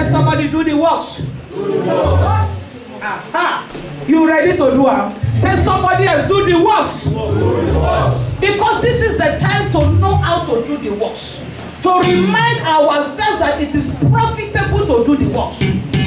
Tell somebody, do the works. Aha. You ready to do it? Tell somebody else, do the works. Because this is the time to know how to do the works. To remind ourselves that it is profitable to do the works.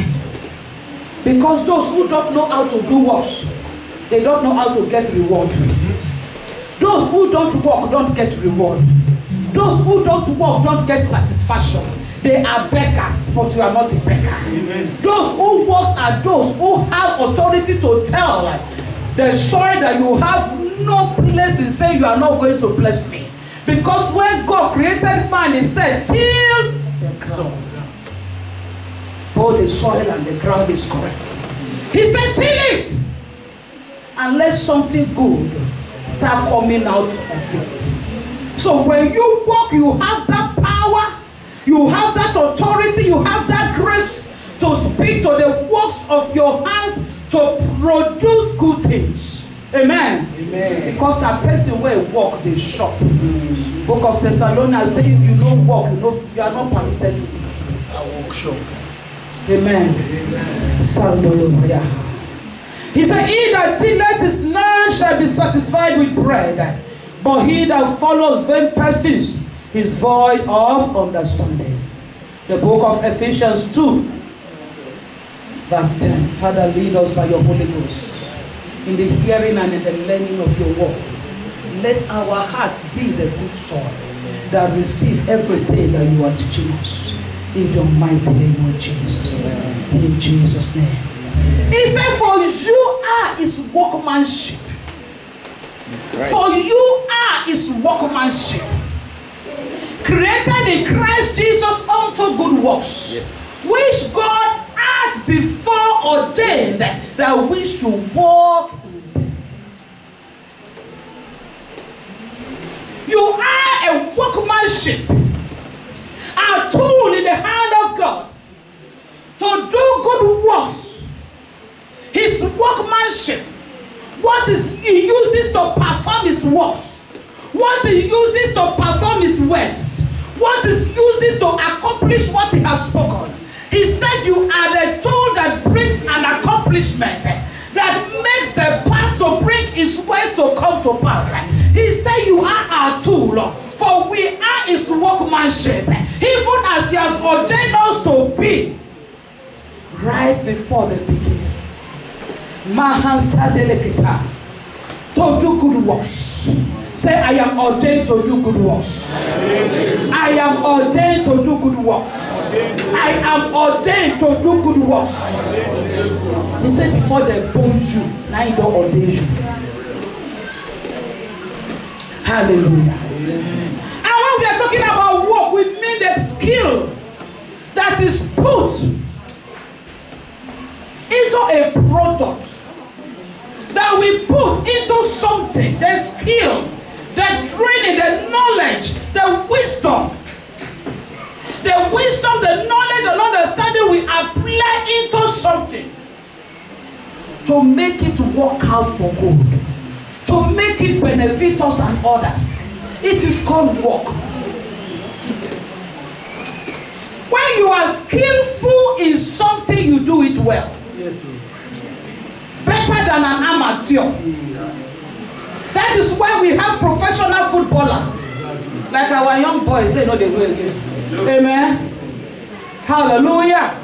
Because those who don't know how to do works, they don't know how to get reward. Those who don't work don't get reward. Those who don't work don't get satisfaction. They are beggars, but you are not a beggar. Amen. Those who work are those who have authority to tell the soil that you have no place in saying you are not going to bless me. Because when God created man, he said, till the soil. Both the soil and the ground is correct. He said, till it. And let something good start coming out of it. So when you walk, you have that power, you have that authority, you have that grace to speak to the works of your hands to produce good things. Amen. Amen. Because that person will walk the shop. Book of Thessalonians says, if you don't walk, you are not permitted to eat. I walk shop. Amen. Amen. He said, he that tilleth his land shall be satisfied with bread, but he that follows vain persons is void of understanding. The book of Ephesians 2, verse 10. Father, lead us by your Holy Ghost in the hearing and in the learning of your word. Let our hearts be the good soil that receive everything that you are teaching us. In the mighty name of Jesus. In Jesus' name. He said, for you are his workmanship. Right. For you are his workmanship. Created in Christ Jesus unto good works. Yes. Which God hath before ordained that we should walk in them. You are a workmanship. A tool in the hand of God to do good works. His workmanship, what he uses to perform his works, what he uses to perform his words, what he uses to accomplish what he has spoken. He said you are the tool that brings an accomplishment, that makes the path to bring his words to come to pass. He said you are our tool, for we are his workmanship, even as he has ordained us to be right before the beginning. To do good works. Say, I am ordained to do good works. I am ordained to do good works. I am ordained to do good works. He said, before they bone you, now you don't ordain you. Hallelujah. And when we are talking about work, we mean the skill that is put into a product, that we put into something, the skill, the training, the knowledge, the wisdom, the knowledge and understanding we apply into something to make it work out for good, to make it benefit us and others. It is called work. When you are skillful in something, you do it well. Yes, better than an amateur. That is why we have professional footballers. Like our young boys, they know they do again. Amen. Hallelujah.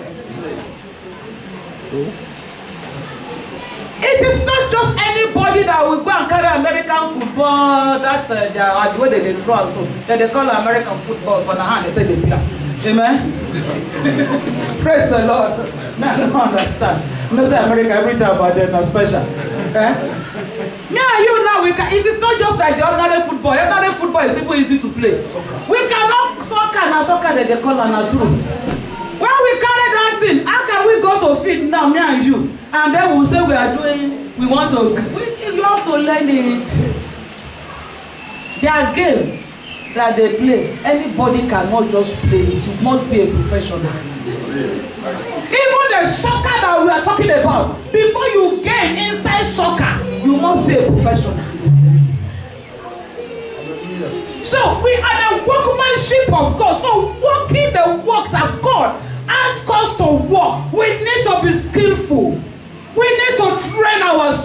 It is not just anybody that will go and carry American football. That's the way they throw also. They call American football, but now they take the play. Amen. Praise the Lord. No, I don't understand. No, say America every time about them, not special. Yeah, you know, it is not just like the ordinary football. Ordinary football is super easy to play. We cannot soccer that they call an true. When we carry that thing, how can we go to feed now, me and you? And then we'll say we want to, you have to learn it. Their game that they play, anybody cannot just play it. You must be a professional. Even the soccer that we are talking about, before you gain inside soccer, you must be a professional. So we are the workmanship of God. So working the work that God asks us to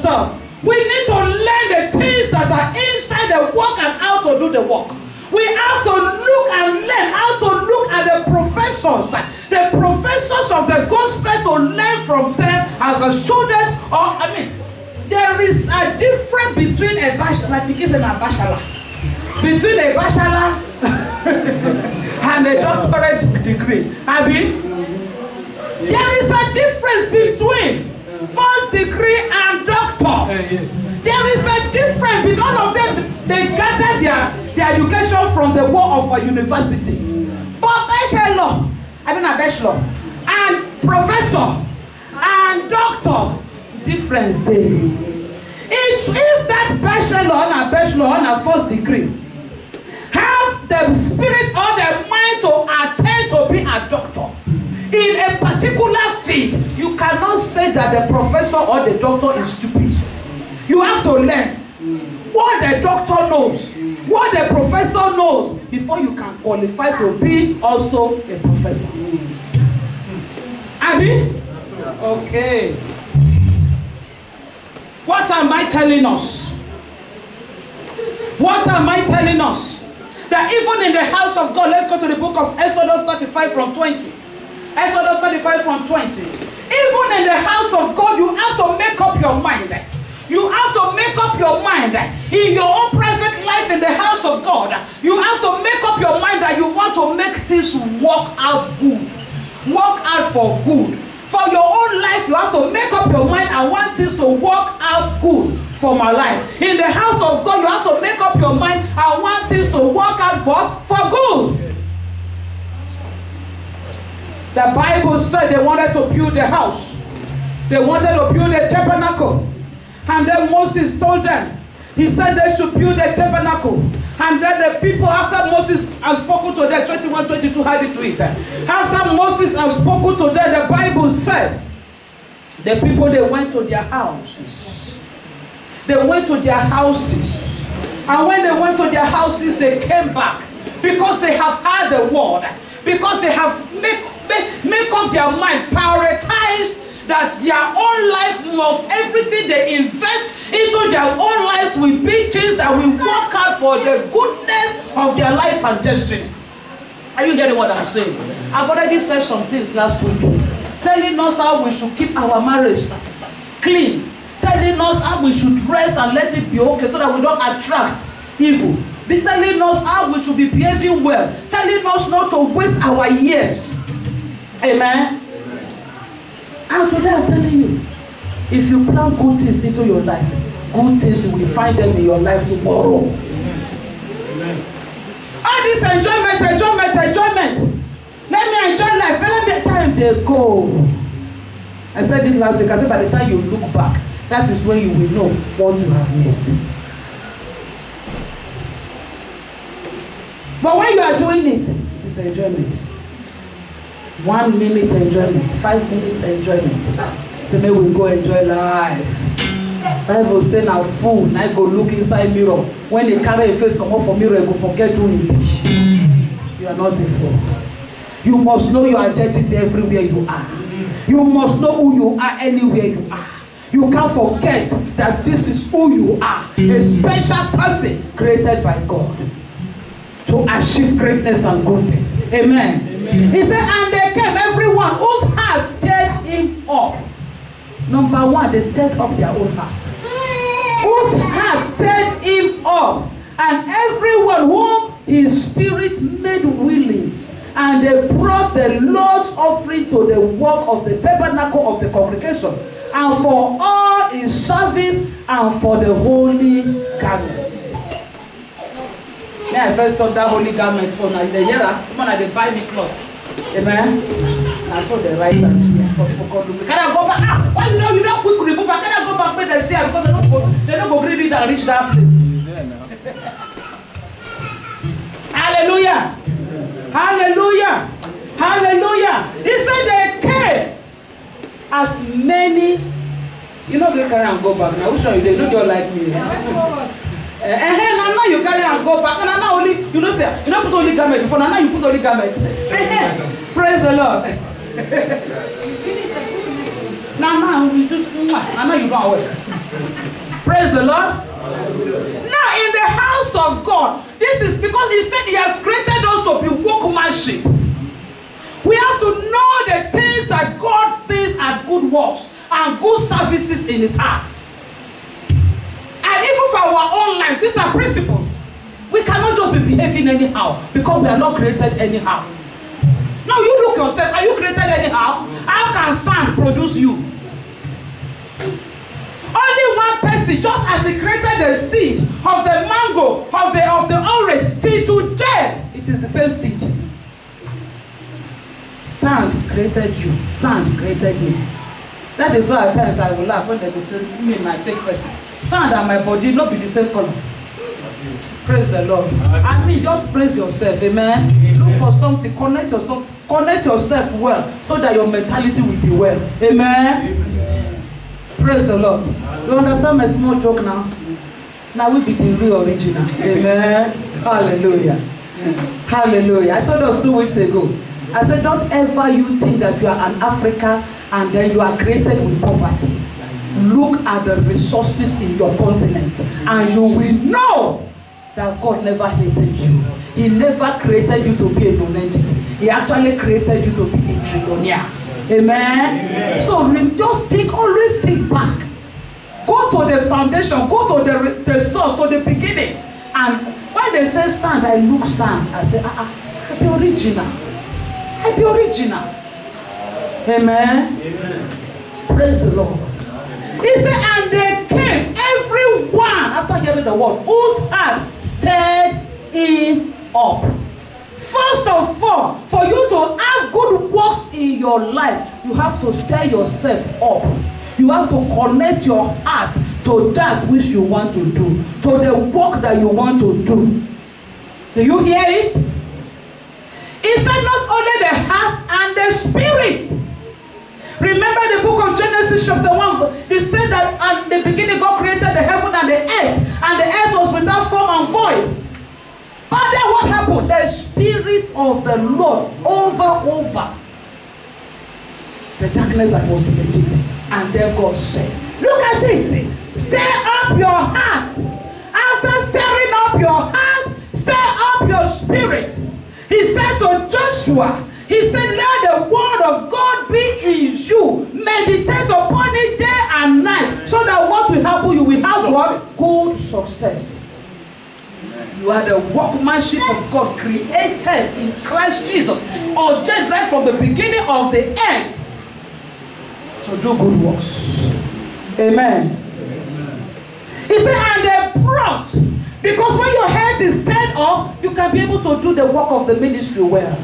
yourself. We need to learn the things that are inside the work and how to do the work. We have to look and learn how to look at the professors of the gospel, to learn from them as a student. Or there is a difference between a bachelor, between a bachelor and a doctorate degree. There is a difference between first degree and doctor. There is a difference between all of them. They gather their education from the wall of a university. But bachelor and professor and doctor, difference there. If that bachelor and a first degree have the spirit or the mind to attend to be a doctor in a particular field, you cannot say that the professor or the doctor is stupid. You have to learn what the doctor knows, what the professor knows, before you can qualify to be also a professor. Abi? Okay. What am I telling us? What am I telling us? That even in the house of God, let's go to the book of Exodus 35 from 20. Exodus 35 from 20. Even in the house of God, you have to make up your mind. You have to make up your mind in your own private life in the house of God. You have to make up your mind that you want to make things work out good. Work out for good. For your own life, you have to make up your mind and want things to work out good for my life. In the house of God, you have to make up your mind and want things to work out what? For good. Yes. The Bible said they wanted to build a house. They wanted to build a tabernacle. And then Moses told them, he said they should build a tabernacle. And then the people, after Moses has spoken to them, 21-22 had it to it. After Moses has spoken to them, the Bible said, the people, they went to their houses. They went to their houses. And when they went to their houses, they came back. Because they have heard the word. Because they have make up their mind, prioritize that their own life must, everything they invest into their own lives will be things that will work out for the goodness of their life and destiny. Are you getting what I'm saying? I've already said some things last week, telling us how we should keep our marriage clean, telling us how we should dress and let it be okay so that we don't attract evil, be telling us how we should be behaving well, telling us not to waste our years. Amen. And today I'm telling you, if you plan good things into your life, good things, you will find them in your life tomorrow. All this enjoyment. Let me enjoy life. But let me time they go. I said this last week. I said by the time you look back, that is when you will know what you have missed. But when you are doing it, it is enjoyment. 1 minute enjoyment, 5 minutes enjoyment. So maybe we go enjoy life. Bible say now fool, now go look inside mirror. When they carry a face come up from mirror, you go forget who you be. You are not a fool. You must know your identity everywhere you are. You must know who you are anywhere you are. You can't forget that this is who you are. A special person created by God to achieve greatness and good things. Amen. He said, and they came, everyone whose heart stirred him up. Number one, they stirred up their own heart. Whose heart stirred him up. And everyone whom his spirit made willing. And they brought the Lord's offering to the work of the tabernacle of the congregation. And for all his service and for the holy garments. Yeah, I first thought that holy garments for now. The year, someone had to buy me clothes. Amen. And so they write that here. Some people call me. Can I go back? Why you don't quick remove? Can I go back where they say because they don't go really and reach that place. Hallelujah. Hallelujah. Hallelujah. He said they came as many. You know they carry and go back. Now which one they don't like me? Now you carry and go back. And now only you don't say you don't put only garment before. Now you put only garment. Praise the Lord. Now you just now you don't wear. Praise the Lord. Now in the house of God, this is because he said he has created us to be workmanship. We have to know the things that God sees are good works and good services in his heart. And even for our own life, these are principles. We cannot just be behaving anyhow because we are not created anyhow. Now you look yourself, are you created anyhow? How can sand produce you? Only one person, just as he created the seed of the mango, of the orange, till today, it is the same seed. Sand created you. Sand created me. That is why at times I will laugh when they will say, me, my fake person. Sand and my body not be the same color. Praise the Lord. I mean, just praise yourself, amen. Look for something, connect yourself well, so that your mentality will be well, amen. Praise the Lord. You understand my small joke now? Now we be the real original, amen. Hallelujah. Hallelujah. I told us 2 weeks ago. I said, don't ever you think that you are an African and then you are created with poverty. Look at the resources in your continent and you will know that God never hated you. He never created you to be a non-entity. He actually created you to be a trillionaire. Amen? Amen. So just always think back. Go to the foundation, go to the source, to the beginning. And when they say sand, I look sand. I say, I be original. I be original. Amen? Amen. Praise the Lord. He said, and they came, everyone, after hearing the word, whose heart stirred him up. First of all, for you to have good works in your life, you have to stir yourself up. You have to connect your heart to that which you want to do, to the work that you want to do. Do you hear it? He said not only the heart and the spirit. Remember the book of Genesis chapter 1. He said that at the beginning God created the heaven and the earth was without form and void. But then what happened? The Spirit of the Lord over the darkness that was in the deep. And then God said, look at it. Stir up your heart. After stirring up your heart, stir up your spirit. He said to Joshua, he said, let the word of God be in you. Meditate upon it day and night. So that what will happen, you will have what? Good success. You are the workmanship of God, created in Christ Jesus, ordained right from the beginning of the earth to do good works. Amen. He said, and they brought, because when your head is stirred up, you can be able to do the work of the ministry well.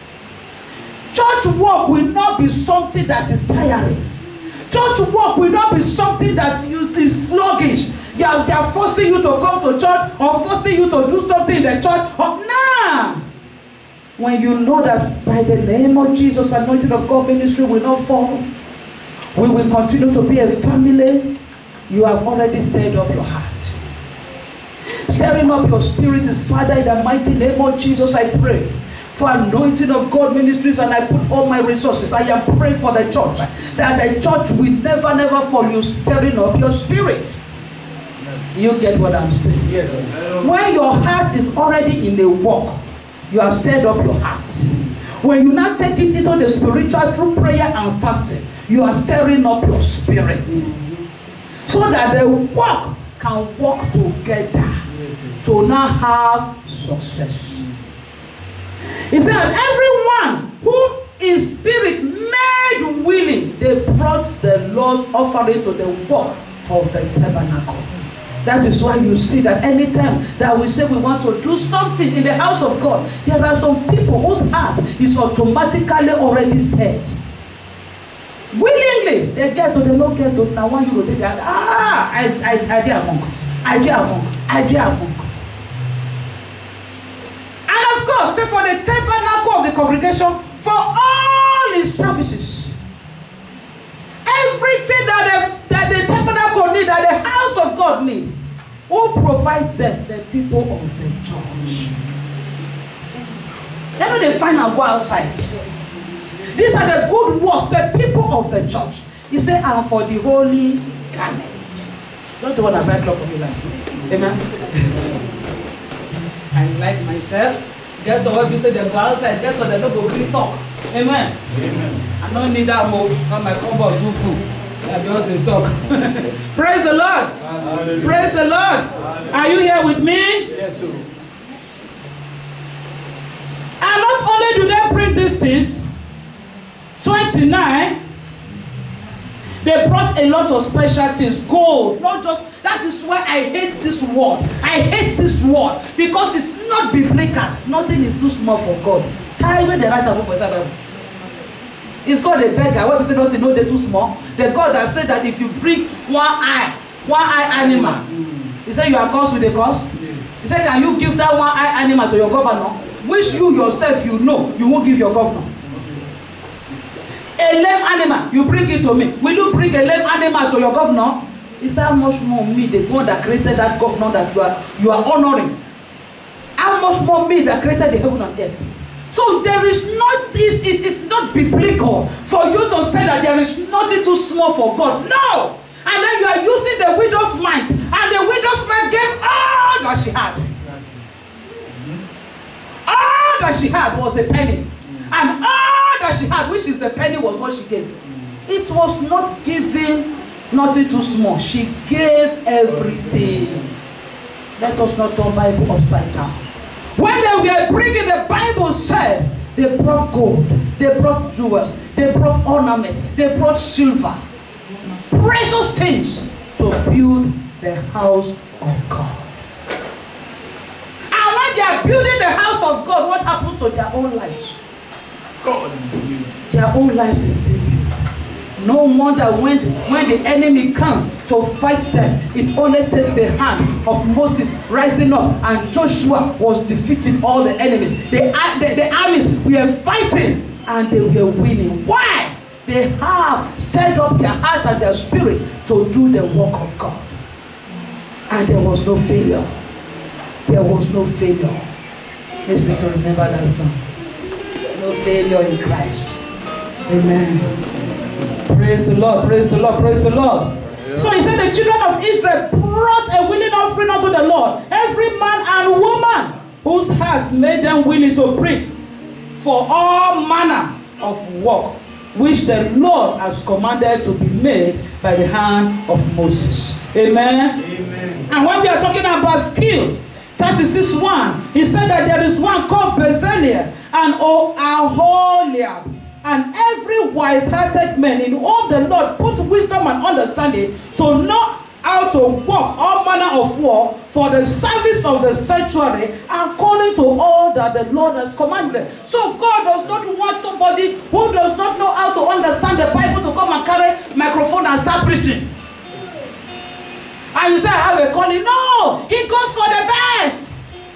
Church work will not be something that is tiring. Church work will not be something that is sluggish. They are forcing you to come to church or forcing you to do something in the church. Nah. When you know that by the name of Jesus, anointing of God ministry will not fall. We will continue to be a family. You have already stirred up your heart. Stirring up your spirit is, Father, in the mighty name of Jesus, I pray for anointing of God ministries, and I put all my resources. I am praying for the church, that the church will never fall. You stirring up your spirit. You get what I'm saying? Yes. When your heart is already in the work, you have stirred up your heart. When you now take it into the spiritual through prayer and fasting, you are stirring up your spirits, so that the work can work together to now have success. He said, everyone who in spirit made willing, they brought the Lord's offering to the work of the tabernacle. That is why you see that anytime that we say we want to do something in the house of God, there are some people whose heart is automatically already stirred. Willingly, they get to the local of now 1 euro. They get, idea monk. And of course, say for the tabernacle of the congregation, for all his services, everything that the tabernacle need, that the house of God need, who provides them? The people of the church. They know they find and go outside. These are the good works, the people of the church. He said, and for the holy garments. Don't you want to buy clothes for me last week? Amen. I like myself. Guess what? We say they go outside. Guess what? They don't go really talk. Amen. Amen. I don't need that more. Because my cupboard too full. I just talk. Praise the Lord. Hallelujah. Praise the Lord. Hallelujah. Are you here with me? Yes, sir. And not only do they bring these things, 29, they brought a lot of special things, gold, not just, that is why I hate this word. I hate this word because it's not biblical. Nothing is too small for God. Carry when they write about for Bible. It's called a beggar. When we say nothing, no, they're too small. The God that said that if you bring one eye animal, he said you are cursed with a curse. Yes. He said, can you give that one eye animal to your governor? Which you yourself, you know, you won't give your governor. A lame animal, you bring it to me. Will you bring a lame animal to your governor? He said, how much more me, the God that created that governor that you are honoring? How much more me that created the heaven and earth? So there is not, it's not biblical for you to say that there is nothing too small for God. No! And then you are using the widow's mite, and the widow's mite gave all that she had. All that she had was a penny. And all that she had, which is the penny, was what she gave. It was not giving nothing too small. She gave everything. Let us not turn Bible upside down. When they were bringing, the Bible said, they brought gold, they brought jewels, they brought ornaments, they brought silver. Precious things to build the house of God. And when they are building the house of God, what happens to their own lives? God. Their own lives is built. No wonder when the enemy comes to fight them, it only takes the hand of Moses rising up, and Joshua was defeating all the enemies. The armies were fighting and they were winning. Why? They have stirred up their heart and their spirit to do the work of God. And there was no failure. There was no failure. Let's need to remember that song. No failure in Christ. Amen. Praise the Lord, praise the Lord, praise the Lord. Yeah. So he said the children of Israel brought a willing offering unto the Lord, every man and woman whose heart made them willing to bring for all manner of work, which the Lord has commanded to be made by the hand of Moses. Amen. Amen. And when we are talking about skill, 36:1, he said that there is one called Bezalel and Aholiab, and every wise-hearted man in whom the Lord put wisdom and understanding to know how to work all manner of work for the service of the sanctuary, according to all that the Lord has commanded. So God does not want somebody who does not know how to understand the Bible to come and carry microphone and start preaching. And you say, I have a calling. No, he goes for the best.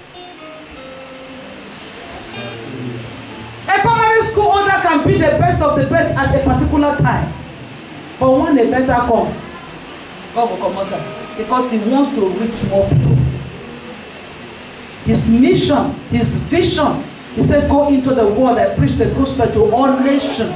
A primary school owner can be the best of the best at a particular time. But when the better come, God will come out because he wants to reach more people. His mission, his vision, he said, go into the world and preach the gospel to all nations.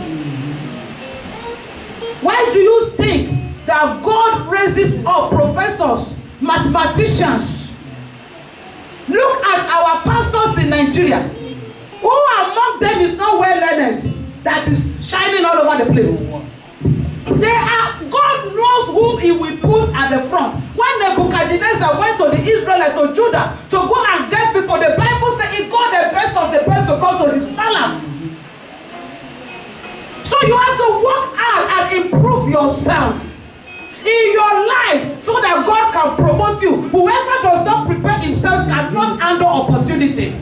Why do you think that God raises up professors, mathematicians? Look at our pastors in Nigeria. Who among them is not well learned, that is shining all over the place? God knows whom he will put at the front. When Nebuchadnezzar went to the Israelites, to Judah, to go and get people, the Bible says he got the best of the best to come to his palace. So you have to work hard and improve yourself in your life so that God can promote you. Whoever does not prepare himself cannot handle opportunity.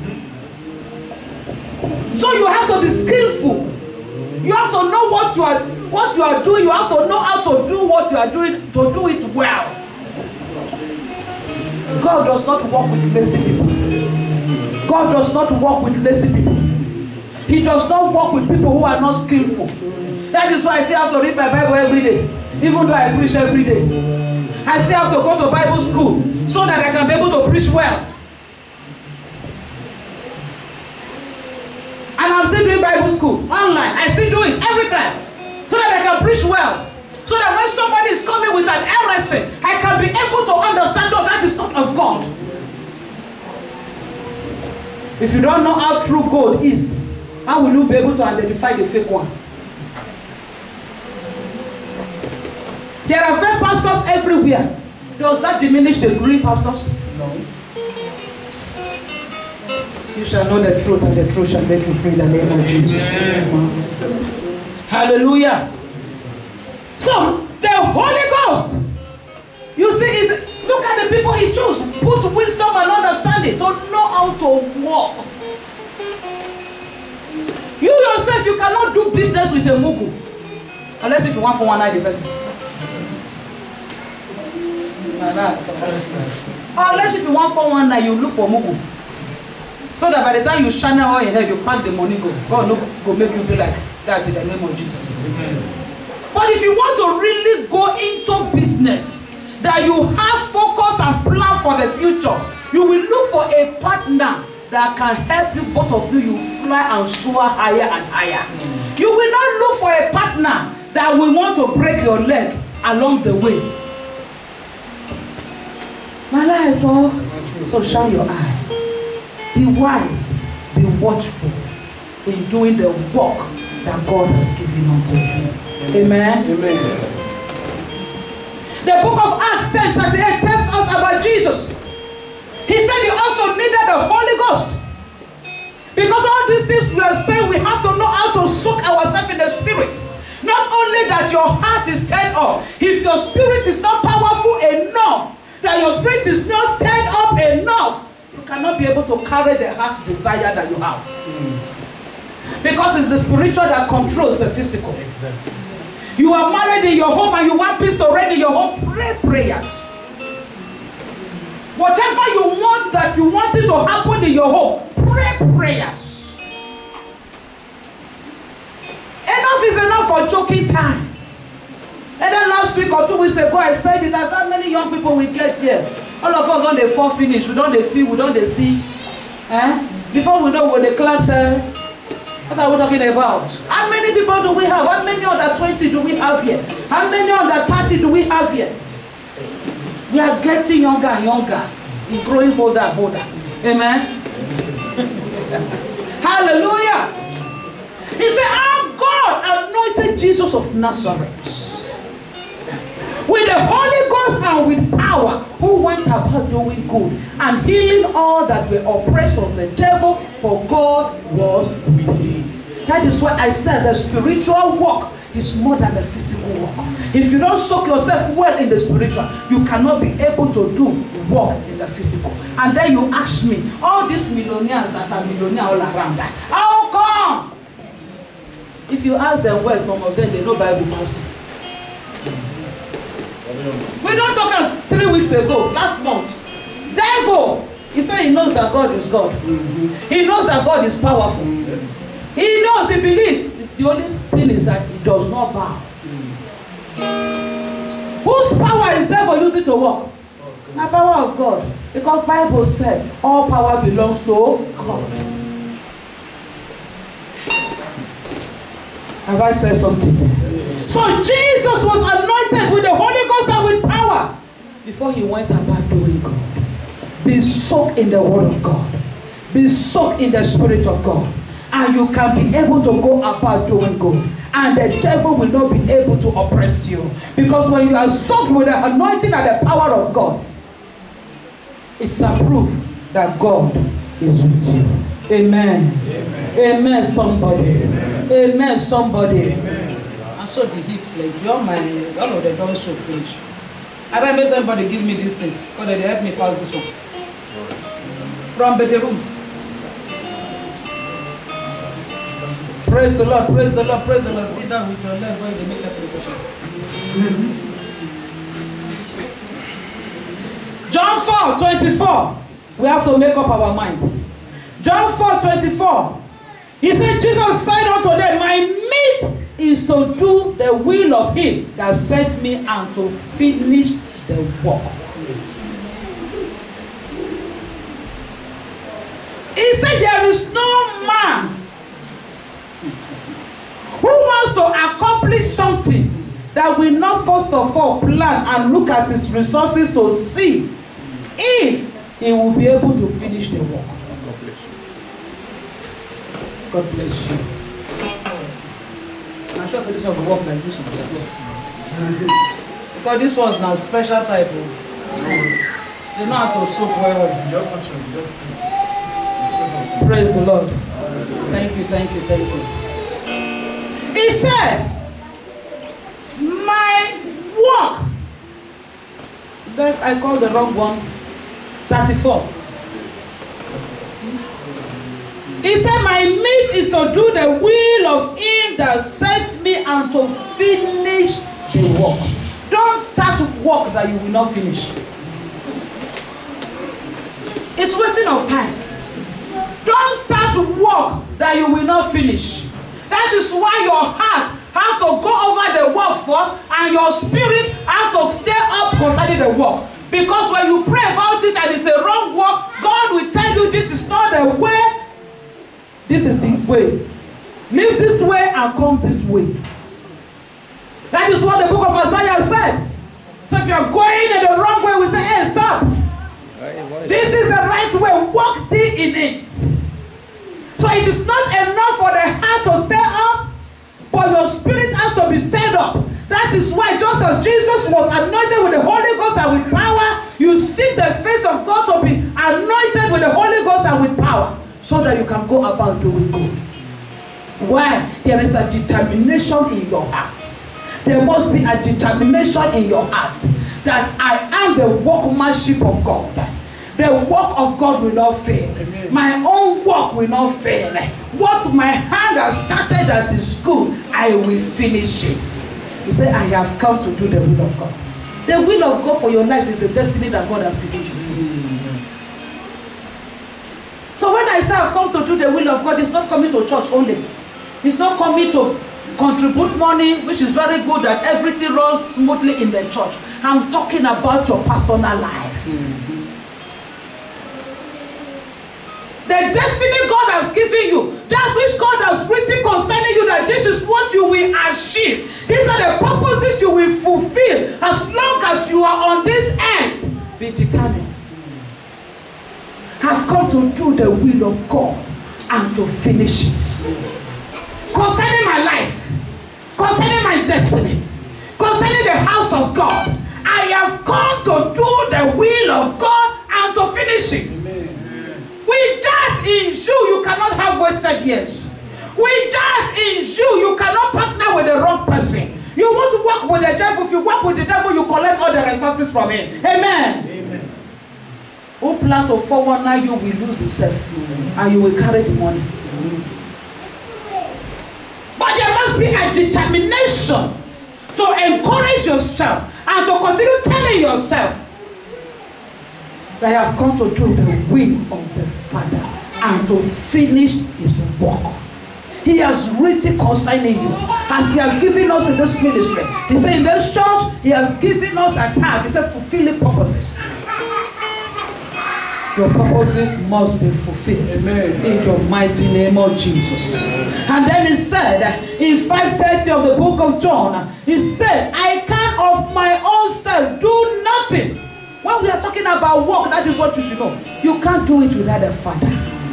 So you have to be skillful. You have to know what you are doing. You have to know how to do what you are doing, to do it well. God does not work with lazy people. God does not work with lazy people. He does not work with people who are not skillful. That is why I still have to read my Bible every day, even though I preach every day. I still have to go to Bible school so that I can be able to preach well. And I'm still doing Bible school online. I still do it every time so that I can preach well. So that when somebody is coming with an an heresy, I can be able to understand, no, that is not of God. If you don't know how true gold is, how will you be able to identify the fake one? There are fake pastors everywhere. Does that diminish the real pastors? No. You shall know the truth, and the truth shall make you free in the name of Jesus. Hallelujah. So, the Holy Ghost, you see, look at the people he chose. Put wisdom and understanding to know how to walk. You yourself, you cannot do business with a mugu. Unless if you want for one night the person. Unless if you want for one night, you look for mugu. So that by the time you shine out your head, you pack the money, God no go make you be like that in the name of Jesus. Amen. But if you want to really go into business, that you have focus and plan for the future, you will look for a partner that can help you, both of you, you fly and soar higher and higher. You will not look for a partner that will want to break your leg along the way. My light, oh, so shine your eye. Be wise, be watchful in doing the work that God has given unto you. Amen. Amen. The book of Acts 10:38 tells us about Jesus. He said he also needed the Holy Ghost. Because all these things we are saying, we have to know how to soak ourselves in the spirit. Not only that your heart is stirred up, if your spirit is not powerful enough, that your spirit is not stirred up enough, you cannot be able to carry the heart desire that you have. Because it's the spiritual that controls the physical. Exactly. You are married in your home and you want peace to reign in your home, pray prayers. Whatever you want that you want it to happen in your home, pray prayers. Enough is enough for joking time. And then last week or 2 weeks ago, I said it, that's how many young people we get here. All of us on the fall finish, we don't they feel, we don't they see. Before we know what the class what are we talking about? How many people do we have? How many under 20 do we have here? How many under 30 do we have here? We are getting younger and younger. In growing older and older. Amen. Hallelujah. He said, our God anointed Jesus of Nazareth with the Holy Ghost and with power, who went about doing good and healing all that were oppressed of the devil, for God was with him. That is why I said the spiritual walk is more than the physical walk. If you don't soak yourself well in the spiritual, you cannot be able to do work in the physical. And then you ask me, all these millionaires that are millionaires all around that, how come? If you ask them well, some of them, they know Bible counsel. We don't talk 3 weeks ago, last month. Devil, he said he knows that God is God. He knows that God is powerful. Yes. He knows, he believes. The only thing is that he does not bow. Whose power is there for using to work? The power of God. Because Bible said all power belongs to God. Have I said something there? So Jesus was anointed with the Holy Ghost and with power before he went about doing good. Be soaked in the word of God. Be soaked in the spirit of God. And you can be able to go about doing good. And the devil will not be able to oppress you. Because when you are soaked with the anointing and the power of God, it's a proof that God is with you. Amen. Amen, Amen somebody. Amen. Amen somebody. Amen. And so the heat plenty. All of them don't soak finish. I bet make somebody give me these things. Because they help me pass this one. From the room. Praise the Lord, praise the Lord, praise the Lord. Sit down with your leg while you make that preparation. John 4:24. We have to make up our mind. John 4:24. He said, Jesus said unto them, my meat is to do the will of him that sent me and to finish the work. He said, there is no man who wants to accomplish something that will not first of all plan and look at his resources to see if he will be able to finish the work. God bless you. I'm sure this one will work like this one. Because this one's now special type of. You know how to soak well. Praise the Lord. Thank you, thank you, thank you. He said, my work, that I called the wrong one, 34. He said, my meat is to do the will of him that sent me and to finish the work. Don't start work that you will not finish. It's wasting of time. Don't start work that you will not finish. That is why your heart has to go over the work first and your spirit has to stay up concerning the work. Because when you pray about it and it's a wrong work, God will tell you this is not the way. This is the way. Live this way and come this way. That is what the book of Isaiah said. So if you're going in the wrong way, we say, hey, stop. This is the right way. Walk thee in it. So it is not enough for the heart to stay up, but your spirit has to be stirred up. That is why just as Jesus was anointed with the Holy Ghost and with power, you seek the face of God to be anointed with the Holy Ghost and with power, so that you can go about doing good. Why? There is a determination in your hearts. There must be a determination in your heart that I am the workmanship of God. The work of God will not fail. Amen. My own work will not fail. What my hand has started that is good, I will finish it. He said, I have come to do the will of God. The will of God for your life is the destiny that God has given you. So when I say I've come to do the will of God, it's not coming to church only. It's not coming to contribute money, which is very good that everything runs smoothly in the church. I'm talking about your personal life. The destiny God has given you, that which God has written concerning you, that this is what you will achieve. These are the purposes you will fulfill as long as you are on this earth. Be determined. Have come to do the will of God and to finish it. Concerning my life, concerning my destiny, concerning the house of God, I have come to do the will of God and to finish it. Amen. With that in you cannot have wasted years. With that in you cannot partner with the wrong person. You want to work with the devil. If you work with the devil, you collect all the resources from him. Amen. Amen. Who plan to forward now, you will lose himself. And you will carry the money. But there must be a determination to encourage yourself and to continue telling yourself that I have come to do the will of the Father and to finish his work. He has written concerning you, as he has given us in this ministry. He said in this church, he has given us a tag. He said fulfilling purposes. Your purposes must be fulfilled. Amen. In the mighty name of Jesus. And then he said in 5:30 of the book of John, he said, I can of my own self do nothing. When we are talking about work, that is what you should know. You can't do it without the Father.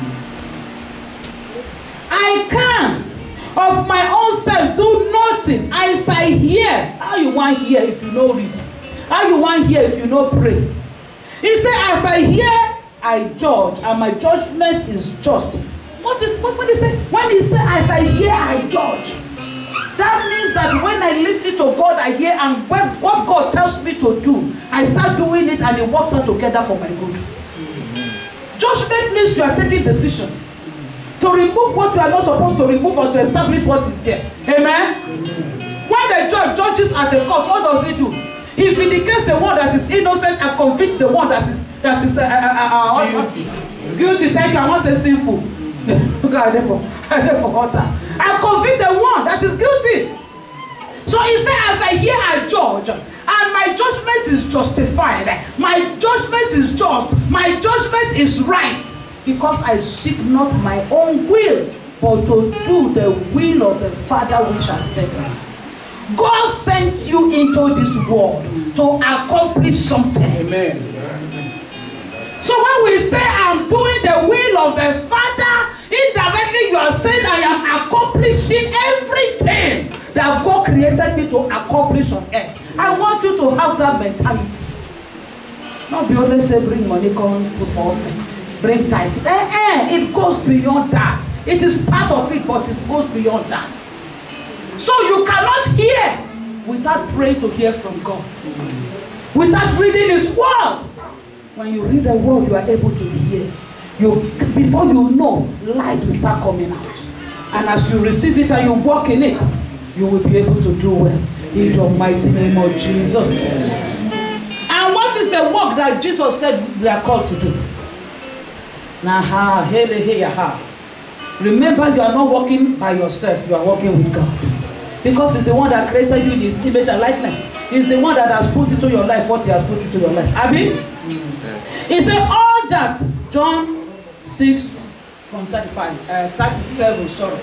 I can of my own self do nothing. As I hear. How you want hear if you know read? How you want hear if you know pray? He said, as I hear, I judge, and my judgment is just. What he say? When he said, as I hear, I judge. That means that when I listen to God, I hear, and when what God tells me to do, I start doing it, and it works out together for my good. Judgment means you are taking decision to remove what you are not supposed to remove or to establish what is there. Amen? When the judge judges at the court, what does he do? He vindicates the one that is innocent and convicts the one that is guilty. Thank you. I want to say sinful. Look at I forgot that. I convict the one that is guilty. So he said, as I hear, I judge, and my judgment is justified. My judgment is just. My judgment is right, because I seek not my own will, but to do the will of the Father which has sent me. God sent sent you into this world to accomplish something. Amen. So when we say I'm doing the will of the Father, indirectly you are saying I am accomplishing everything that God created me to accomplish on earth. I want you to have that mentality. Not be only say bring money, come put for offering, bring tithe. It goes beyond that. It is part of it, but it goes beyond that. So you cannot hear without praying to hear from God. Without reading His word. When you read the word, you are able to hear. Before you know, light will start coming out. And as you receive it and you walk in it, you will be able to do well. In the mighty name of Jesus. And what is the work that Jesus said we are called to do? Remember, you are not walking by yourself, you are walking with God. Because He's the one that created you in His image and likeness. He's the one that has put into your life what He has put into your life. Abi? He said all that. John 6 from 37, sorry.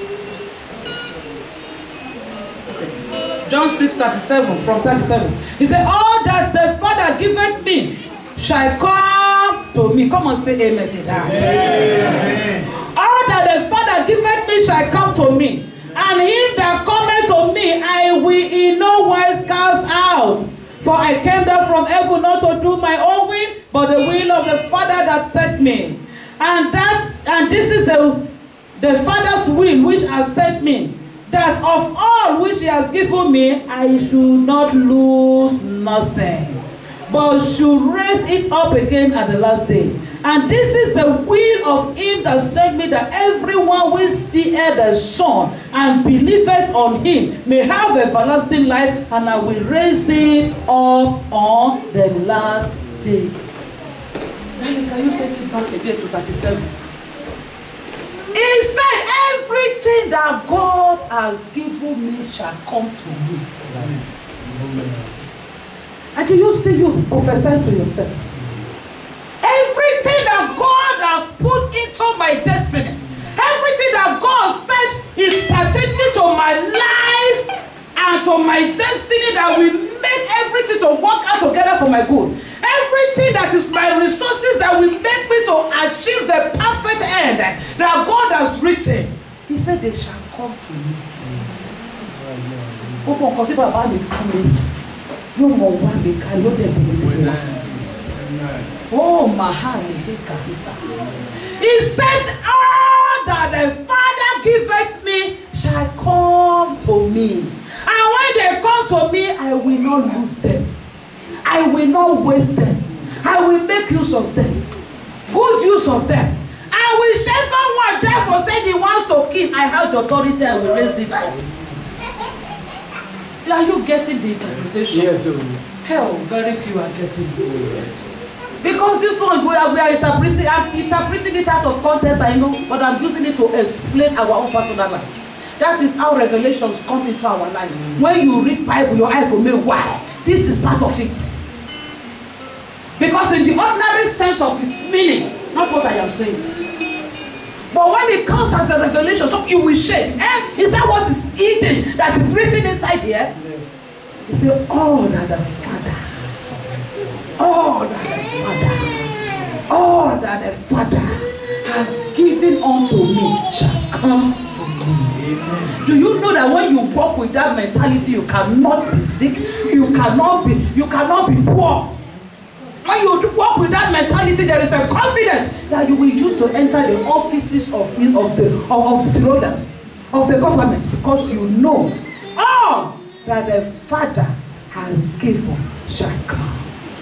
John 6:37 from 37. He said, all that the Father giveth me shall come to me. Come on, say amen to that. Amen. All that the Father giveth me shall come to me. And him that cometh to me, I will in no wise cast out. For I came down from heaven not to do my own will, but the will of the Father that sent me. And this is the Father's will which has sent me, that of all which He has given me, I should not lose nothing, but should raise it up again at the last day. And this is the will of Him that sent me, that everyone will see the Son and believeth on Him may have everlasting life, and I will raise him up on the last day. Can you take it back again to 37? He said, everything that God has given me shall come to me. And do you see you prophesying to yourself? Everything that God has put into my destiny, everything that God said is pertaining to my life and to my destiny, that will make everything to work out together for my good. Everything that is my resources that will make me to achieve the perfect end that God has written. He said they shall come to me. Oh, Mahali. He said, all that the Father giveth me shall come to me. And when they come to me, I will not lose them. I will not waste them. I will make use of them. Good use of them. I will whichever one therefore said he wants to kill, I have the authority, I will raise it up. Are you getting the interpretation? Yes, sir. Hell, very few are getting it. Because this one, we are interpreting, I'm interpreting it out of context, I know, but I'm using it to explain our own personal life. That is how revelations come into our life. When you read Bible, your eye will make why. This is part of it. Because in the ordinary sense of its meaning, not what I am saying. But when it comes as a revelation, so you will shake. Is that what is hidden, that is written inside here? Yes. He said, all that the Father, all that the Father, all that the Father has given unto me shall come to me. Amen. Do you know that when you walk with that mentality, you cannot be sick, you cannot be poor? When you walk with that mentality, there is a confidence that you will use to enter the offices of the rulers, of the government, because you know all that the Father has given shall come.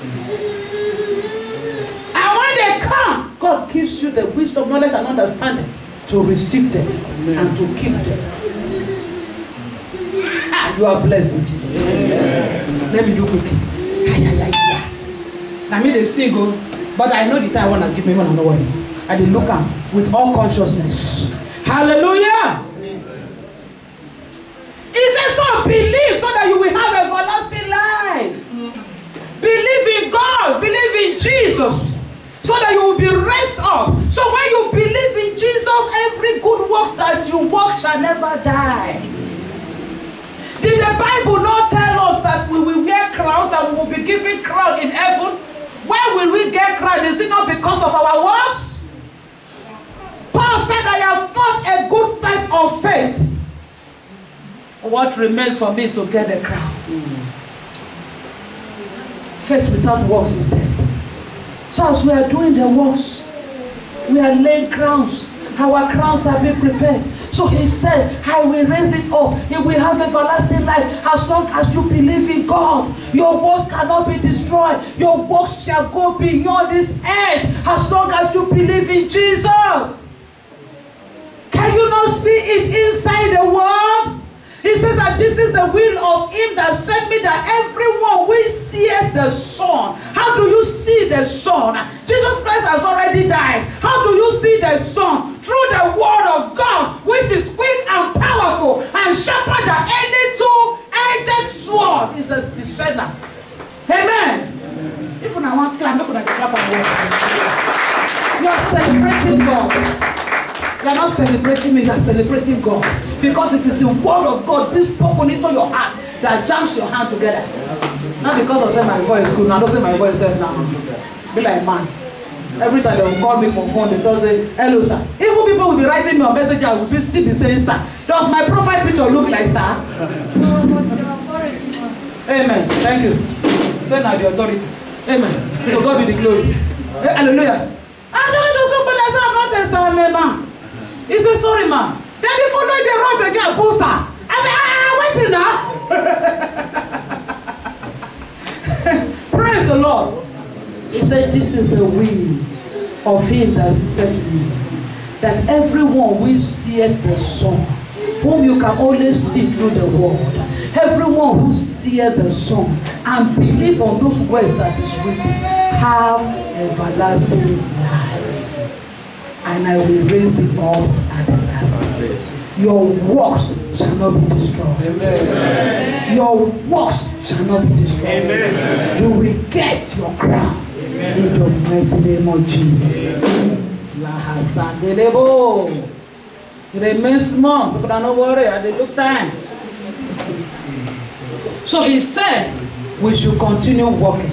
And when they come, God gives you the wisdom, knowledge, and understanding to receive them. Amen. And to keep them. You are blessed in Jesus' name. Let me do quickly. I mean, they sing, but I know the time when I give me one and way. I did look at with all consciousness. Hallelujah! He says, so believe so that you will have everlasting life. Believe in God, believe in Jesus, so that you will be raised up. So when you believe in Jesus, every good works that you work shall never die. Did the Bible not tell what remains for me is to get the crown. Faith without works is dead. So as we are doing the works, we are laying crowns. Our crowns are being prepared. So he said, I will raise it up. He will have everlasting life as long as you believe in God. Your works cannot be destroyed. Your works shall go beyond this earth as long as you believe in Jesus. Can you not see it inside the world? He says that this is the will of him that sent me, that everyone will see the Son. How do you see the Son? Jesus Christ has already died. How do you see the Son? Through the word of God, which is quick and powerful and sharper than any two-edged sword. Is a discerner. Amen. If I want to clap, I'm not going to clap and walk. You are celebrating God. You are not celebrating me, you are celebrating God. Because it is the word of God being spoken into your heart that jams your hand together. Not because of saying my voice is good, now don't say my voice is now. Be like man. Every time they will call me for phone, they will say, hello sir. Even people will be writing me a message, I will still be saying sir. Does my profile picture look like sir? Amen. Thank you. Say now the authority. Amen. To God be the glory. Hallelujah. I don't know somebody that say I'm not a sir, man. He said, sorry, man. Then they follow the road again, Busa. I said, wait now. Praise the Lord. He said, this is the will of him that sent me, that everyone will see the Son, whom you can only see through the word. Everyone who seeth the Son and believe on those words that is written, have everlasting life. And I will raise it up at the last. Your works shall not be destroyed. Amen. Your works shall not be destroyed. Amen. You will get your crown. Amen. In the mighty name of Jesus. It remains small. People are not worried at the look time. So he said, we should continue walking.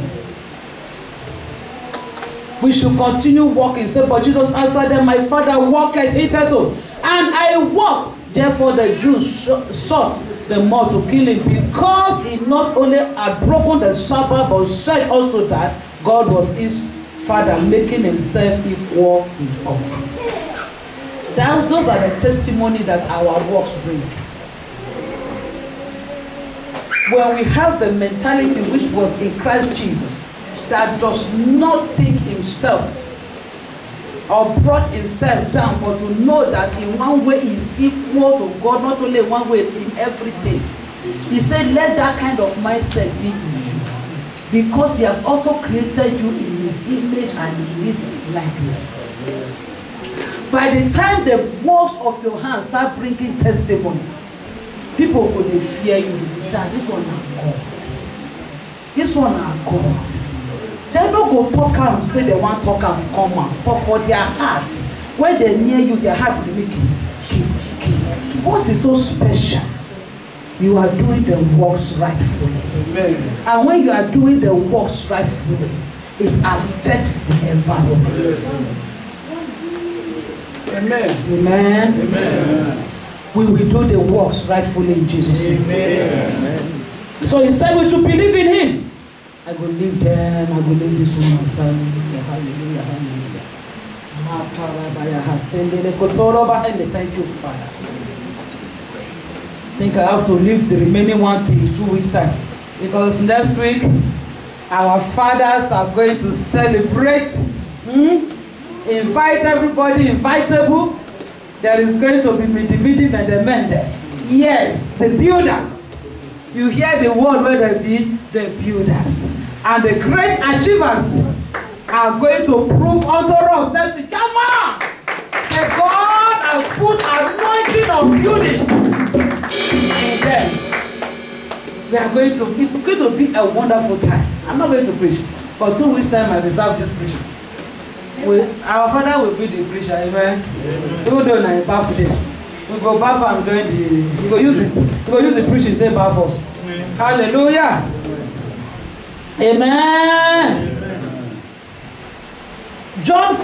We should continue walking. Say, but Jesus answered them, my Father walketh hitherto, and I walk. Therefore the Jews sought the more to kill him, because he not only had broken the Sabbath, but said also that God was his Father, making himself equal with God. Those are the testimony that our works bring. When we have the mentality which was in Christ Jesus, that does not think himself or brought himself down, but to know that in one way he is equal to God, not only in one way, in everything. He said, let that kind of mindset be in you, because he has also created you in his image and in his likeness. By the time the works of your hands start bringing testimonies, people will fear you. They say, this one are God. This one are God. They don't go talk and say they want to talk and come out. But for their hearts, when they're near you, their heart will make you. What is so special? You are doing the works rightfully. Amen. And when you are doing the works rightfully, it affects the environment. Amen. Amen. Amen. We will do the works rightfully in Jesus' name. Amen. So he said we should believe in him. I will leave them, I will leave this one. Hallelujah, hallelujah. Thank you, Father. I think I have to leave the remaining one till 2 weeks' time. Because next week, our fathers are going to celebrate. Invite everybody, invitable. There is going to be the meeting and the men there. Yes, the builders. You hear the word where they be the builders. And the great achievers are going to prove unto us. Let's say, come on! Say, God has put anointing on building in them. We are going to, it is going to be a wonderful time. I'm not going to preach. For 2 weeks' time, I reserve this preaching. Our Father will be the preacher, amen. Even though I bath today, we go bath and join the. We go use the preaching to bath us. Hallelujah. Amen. John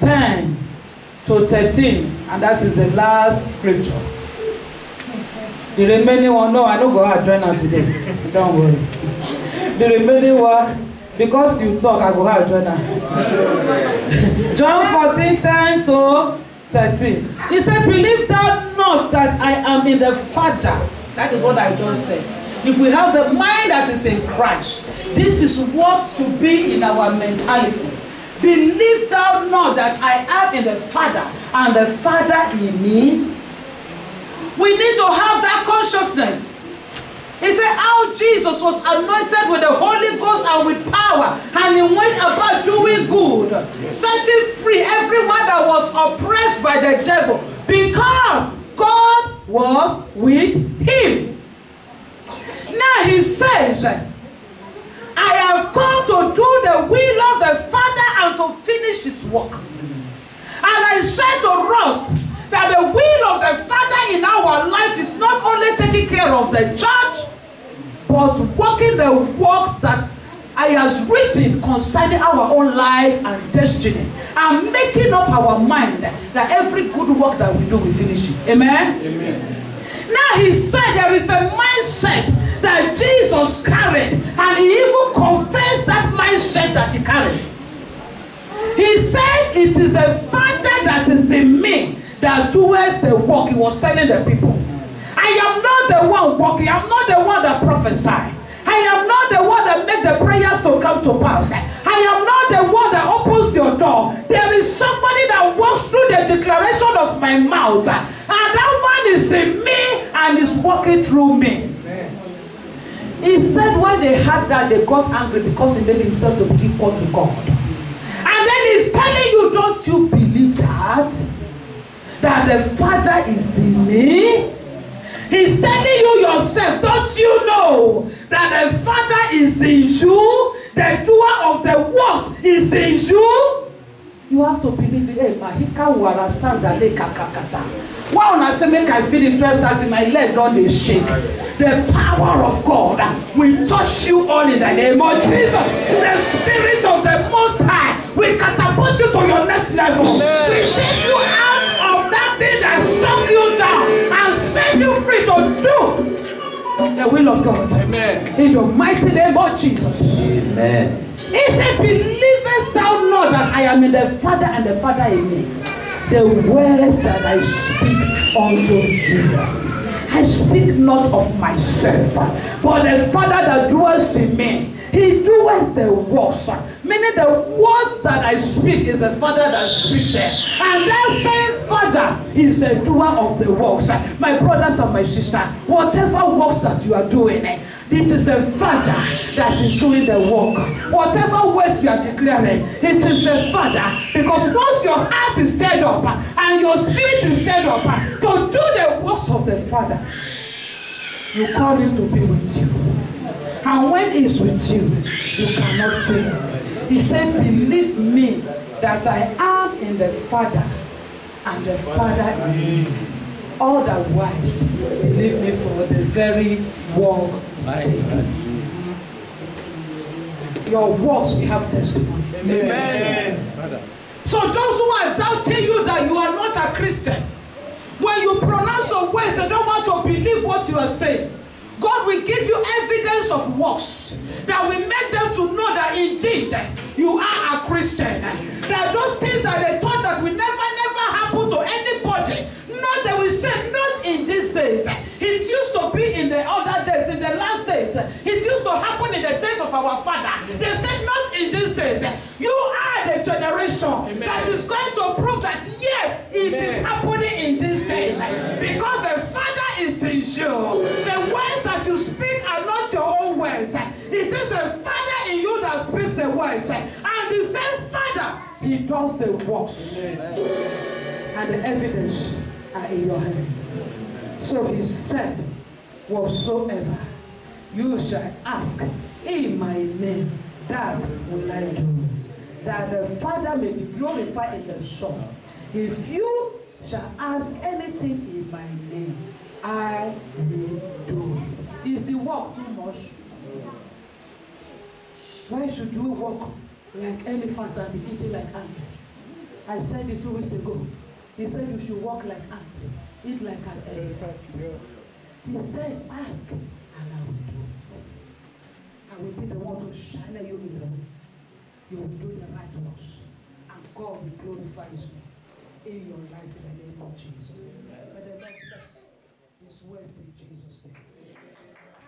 14:10 to 13, and that is the last scripture. The remaining one, no, I don't go out join her today. Don't worry. The remaining one, because you talk, I go out join her. John 14:10-13. He said, believe thou not that I am in the Father. That is what I just said. If we have the mind that is in Christ, this is what should be in our mentality. Believe thou not that I am in the Father and the Father in me. We need to have that consciousness. He said how Jesus was anointed with the Holy Ghost and with power, and he went about doing good, setting free everyone that was oppressed by the devil, because God was with him. Now he says, I have come to do the will of the Father and to finish his work. And I said to Ross that the will of the Father in our life is not only taking care of the church, but working the works that I has written concerning our own life and destiny, and making up our mind that every good work that we do, we finish it. Amen? Amen. Now he said there is a mindset that Jesus carried, and he even confessed that mindset that he carries. He said it is the Father that is in me that doeth the work. He was telling the people, I am not the one working, I am not the one that prophesy, I am not the one that make the prayers to come to pass, I am not the one that opens your door. There is somebody that walks through the declaration of my mouth, and that one is in me and is walking through me. Amen. He said when they heard that, they got angry because he made himself to be equal to God. And then he's telling you, don't you believe that the Father is in me? He's telling you yourself, don't you know that the Father is in you? The doer of the works is in you? You have to believe it. Hey, Mahika Warasanda Le Kakakata. Why when I say make I feel it 12:30, my leg don't they shake. The power of God will touch you all in the name of Jesus. The Spirit of the Most High will catapult you to your next level. Will take you out of that thing that stuck you down and set you free to do the will of God. Amen. In the mighty name of Jesus. Amen. He said, believest thou not that I am in the Father and the Father in me? The words that I speak unto you, I speak not of myself, but the Father that dwells in me, he doeth the works. Meaning the words that I speak is the Father that speaks there. And that same Father is the doer of the works. My brothers and my sisters, whatever works that you are doing, it is the Father that is doing the work. Whatever words you are declaring, it is the Father. Because once your heart is stirred up and your spirit is stirred up to do the works of the Father, you call him to be with you. And when he's with you, you cannot fail. He said, believe me that I am in the Father and the Father in me. Otherwise, believe me for the very work's sake. Your works will have testimony. Amen. So those who are doubting you that you are not a Christian, when you pronounce some words, they don't want to believe what you are saying. God will give you evidence of works that will make them to know that indeed you are a Christian. That those things that they thought that will never happen to anybody, not they will say, not in these days. It used to be in the other days, in the last days. It used to happen in the days of our father. They said, not in these days. You are the generation that is going to prove that yes, it is happening in these days. Because the Father is in you. The words that you speak are not your own words. It is the Father in you that speaks the words. And the same Father, he does the works. And the evidence are in your hand. So he said, whatsoever you shall ask in my name, that will I do, that the Father may be glorified in the Son. If you shall ask anything in my name, I will do. Is the work too much? Why should we walk like elephant and be eating like ant? I said it 2 weeks ago. He said you should walk like ant, eat like an elephant. He said, ask and I will do. I will be the one to shine you in the way. You will do the right works. And God will glorify His name in your life in the name of Jesus. May the Lord bless His words in Jesus' name.